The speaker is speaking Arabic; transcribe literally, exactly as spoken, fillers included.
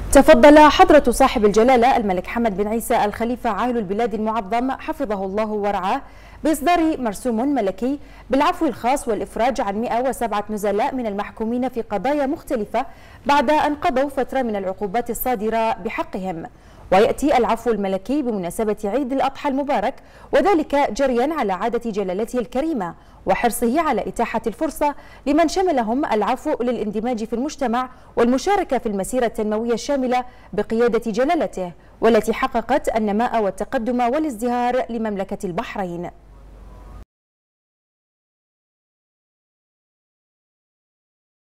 تفضل حضرة صاحب الجلالة الملك حمد بن عيسى الخليفة عاهل البلاد المعظم حفظه الله ورعاه بإصدار مرسوم ملكي بالعفو الخاص والإفراج عن مئة وسبعة نزلاء من المحكومين في قضايا مختلفة بعد أن قضوا فترة من العقوبات الصادرة بحقهم. ويأتي العفو الملكي بمناسبة عيد الأضحى المبارك، وذلك جريا على عادة جلالته الكريمة وحرصه على إتاحة الفرصة لمن شملهم العفو للاندماج في المجتمع والمشاركة في المسيرة التنموية الشاملة بقيادة جلالته، والتي حققت النماء والتقدم والازدهار لمملكة البحرين.